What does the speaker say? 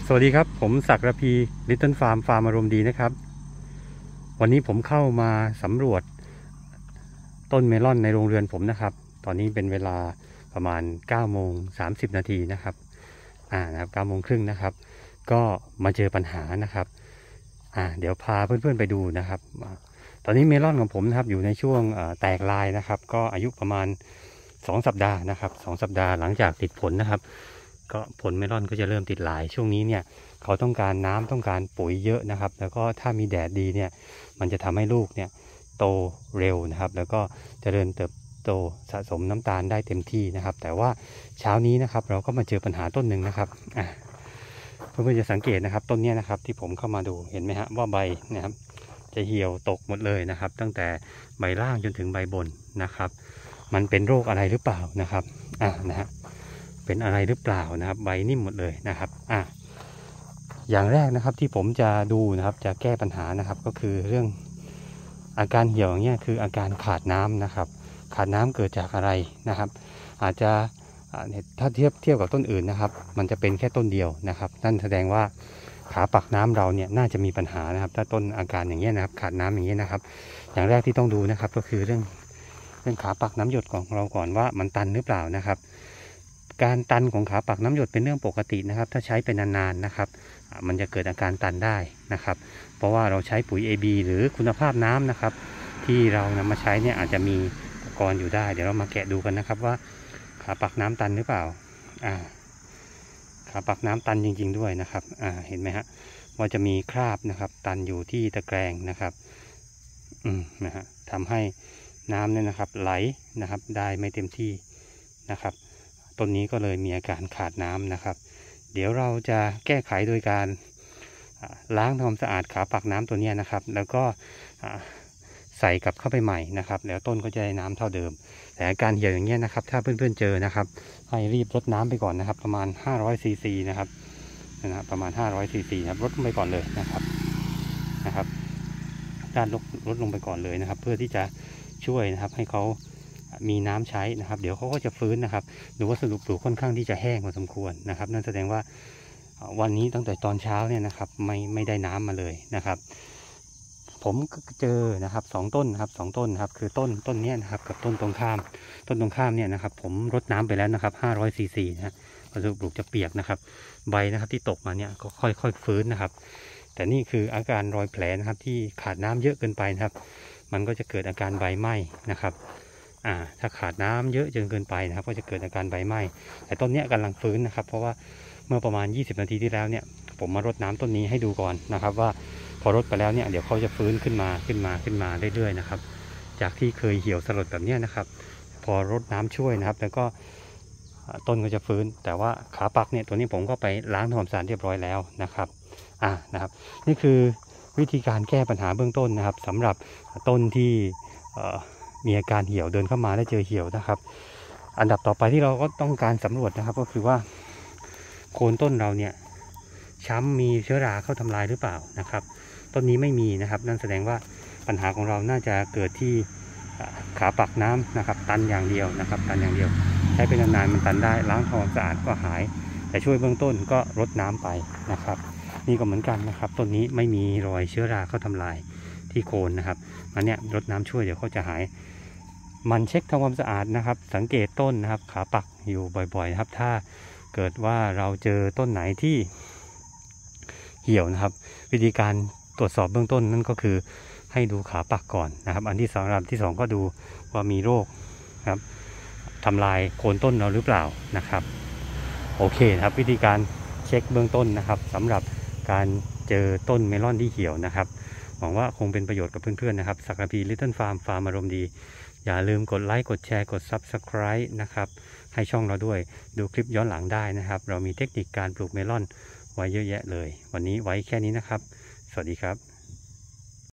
สวัสดีครับผมศักดิ์ระพีลิตเติ้ลฟาร์มอารมณ์ดีนะครับวันนี้ผมเข้ามาสำรวจต้นเมลอนในโรงเรือนผมนะครับตอนนี้เป็นเวลาประมาณ9:30 นาทีนะครับนะครับ9:30นะครับก็มาเจอปัญหานะครับเดี๋ยวพาเพื่อนๆไปดูนะครับตอนนี้เมลอนของผมนะครับอยู่ในช่วงแตกลายนะครับก็อายุประมาณ2 สัปดาห์นะครับ2 สัปดาห์หลังจากติดผลนะครับก็ผลเมลอนก็จะเริ่มติดลายช่วงนี้เนี่ยเขาต้องการน้ำต้องการปุ๋ยเยอะนะครับแล้วก็ถ้ามีแดดดีเนี่ยมันจะทำให้ลูกเนี่ยโตเร็วนะครับแล้วก็เจริญเติบโตสะสมน้ำตาลได้เต็มที่นะครับแต่ว่าเช้านี้นะครับเราก็มาเจอปัญหาต้นหนึ่งนะครับเพื่อนๆจะสังเกตนะครับต้นนี้นะครับที่ผมเข้ามาดูเห็นไหมฮะว่าใบนะครับจะเหี่ยวตกหมดเลยนะครับตั้งแต่ใบล่างจนถึงใบบนนะครับมันเป็นโรคอะไรหรือเปล่านะครับนะฮะเป็นอะไรหรือเปล่านะครับใบนิ่มหมดเลยนะครับอย่างแรกนะครับที่ผมจะดูนะครับจะแก้ปัญหานะครับก็คือเรื่องอาการเหี่ยวอย่างเงี้ยคืออาการขาดน้ำนะครับขาดน้ำเกิดจากอะไรนะครับอาจจะถ้าเทียบกับต้นอื่นนะครับมันจะเป็นแค่ต้นเดียวนะครับนั่นแสดงว่าขาปักน้ำเราเนี่ยน่าจะมีปัญหานะครับถ้าต้นอาการอย่างเงี้ยนะครับขาดน้ำอย่างเงี้ยนะครับอย่างแรกที่ต้องดูนะครับก็คือเรื่องขาปักน้ำหยดของเราก่อนว่ามันตันหรือเปล่านะครับการตันของขาปักน้ำหยดเป็นเรื่องปกตินะครับถ้าใช้ไปนานๆนะครับมันจะเกิดอาการตันได้นะครับเพราะว่าเราใช้ปุ๋ย AB หรือคุณภาพน้ำนะครับที่เรานำมาใช้เนี่ยอาจจะมีอุปกรณ์อยู่ได้เดี๋ยวเรามาแกะดูกันนะครับว่าขาปักน้ำตันหรือเปล่าขาปักน้ำตันจริงๆด้วยนะครับเห็นไหมฮะว่าจะมีคราบนะครับตันอยู่ที่ตะแกรงนะครับนะฮะทำให้น้ำเนี่ยนะครับไหลนะครับได้ไม่เต็มที่นะครับต้นนี้ก็เลยมีอาการขาดน้ำนะครับเดี๋ยวเราจะแก้ไขโดยการล้างทำความสะอาดขาปักน้ำตัวนี้นะครับแล้วก็ใส่กลับเข้าไปใหม่นะครับแล้วต้นก็จะได้น้ำเท่าเดิมแต่อาการเหี่ยวอย่างเงี้ยนะครับถ้าเพื่อนๆเจอนะครับให้รีบลดน้ำไปก่อนนะครับประมาณ500 ซีซีนะครับประมาณ500 ซีซีครับลดลงไปก่อนเลยนะครับด้านลดลงไปก่อนเลยนะครับเพื่อที่จะช่วยนะครับให้เขามีน้ำใช้นะครับเดี๋ยวเขาก็จะฟื้นนะครับดูวัสดุปลูกค่อนข้างที่จะแห้งพอสมควรนะครับนั่นแสดงว่าวันนี้ตั้งแต่ตอนเช้าเนี่ยนะครับไม่ได้น้ำมาเลยนะครับผมเจอนะครับ2 ต้นนะครับ2 ต้นครับคือต้นนี้นะครับกับต้นตรงข้ามเนี่ยนะครับผมรดน้ำไปแล้วนะครับ500 ซีซีนะวัสดุปลูกจะเปียกนะครับใบนะครับที่ตกมาเนี่ยก็ค่อยฟื้นนะครับแต่นี่คืออาการรอยแผลนะครับที่ขาดน้ำเยอะเกินไปนะครับมันก็จะเกิดอาการใบไหม้นะครับถ้าขาดน้ำเยอะจนเกินไปนะครับก็จะเกิดอาการใบไหม้แต่ต้นนี้กำลังฟื้นนะครับเพราะว่าเมื่อประมาณ20 นาทีที่แล้วเนี่ยผมมารดน้ำต้นนี้ให้ดูก่อนนะครับว่าพอรดไปแล้วเนี่ยเดี๋ยวเขาจะฟื้นขึ้นมาเรื่อยๆนะครับจากที่เคยเหี่ยวสลดแบบนี้นะครับพอรดน้ำช่วยนะครับแล้วก็ต้นก็จะฟื้นแต่ว่าขาปักเนี่ยตัวนี้ผมก็ไปล้างทำความสะอาดเรียบร้อยแล้วนะครับนะครับนี่คือวิธีการแก้ปัญหาเบื้องต้นนะครับสำหรับต้นที่มีอาการเหี่ยวเดินเข้ามาแล้วเจอเหี่ยวนะครับอันดับต่อไปที่เราก็ต้องการสำรวจนะครับก็คือว่าโคนต้นเราเนี่ยช้ำมีเชื้อราเข้าทำลายหรือเปล่านะครับต้นนี้ไม่มีนะครับนั่นแสดงว่าปัญหาของเราน่าจะเกิดที่ขาปักน้ำนะครับตันอย่างเดียวนะครับตันอย่างเดียวใช้เป็นนานๆมันตันได้ล้างทำความสะอาดก็หายแต่ช่วยเบื้องต้นก็รดน้ำไปนะครับนี่ก็เหมือนกันนะครับต้นนี้ไม่มีรอยเชื้อราเข้าทำลายที่โคนนะครับอันเนี้ยรดน้ำช่วยเดี๋ยวเขาจะหายมันเช็คทำความสะอาดนะครับสังเกตต้นนะครับขาปักอยู่บ่อยๆนะครับถ้าเกิดว่าเราเจอต้นไหนที่เหี่ยวนะครับวิธีการตรวจสอบเบื้องต้นนั่นก็คือให้ดูขาปักก่อนนะครับอันที่สองก็ดูว่ามีโรคครับทำลายโคนต้นเราหรือเปล่านะครับโอเคนะครับวิธีการเช็คเบื้องต้นนะครับสำหรับการเจอต้นเมลอนที่เหี่ยวนะครับหวังว่าคงเป็นประโยชน์กับเพื่อนๆนะครับศักดิ์ระพีลิตเติ้ลฟาร์มอารมณ์ดีอย่าลืมกดไลค์กดแชร์กด Subscribe นะครับให้ช่องเราด้วยดูคลิปย้อนหลังได้นะครับเรามีเทคนิคการปลูกเมลอนไว้เยอะแยะเลยวันนี้ไว้แค่นี้นะครับสวัสดีครับ